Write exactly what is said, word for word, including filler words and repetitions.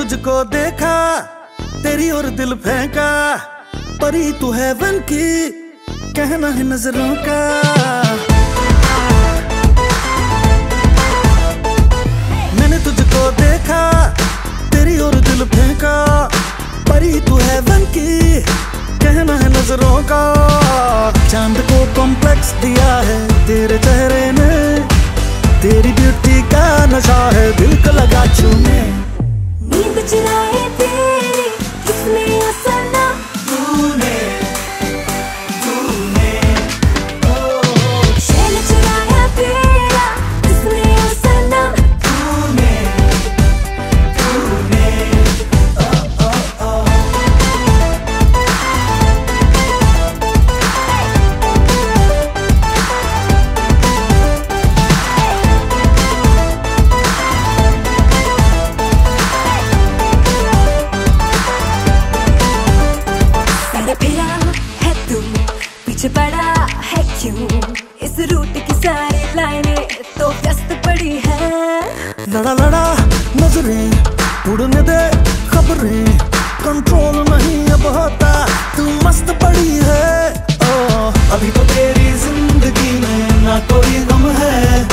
तुझको देखा, तेरी और दिल फेंका, परी तू हेवन की, कहना है नजरों का। मैंने तुझको देखा, तेरी और दिल फेंका, परी तू हेवन की, कहना है नजरों का। चांद को कॉम्प्लेक्स दिया है तेरे चेहरे ने, तेरी ब्यूटी का नशा है दिल को लगा छूने। नींद चुराए तेरी किसने असर ना, तूने तूने शैल चुराया तेरा किसने असर ना, तूने तूने ओ ओ ओ। फिरा है तू, पीछे पड़ा है क्यों, इस रूट की सारी लाइनें तो व्यस्त पड़ी है। लड़ा लड़ा नजरें उड़ने दे खबरें, कंट्रोल नहीं अब होता, तू मस्त पड़ी है। ओ, अभी तो तेरी जिंदगी में ना कोई गम है,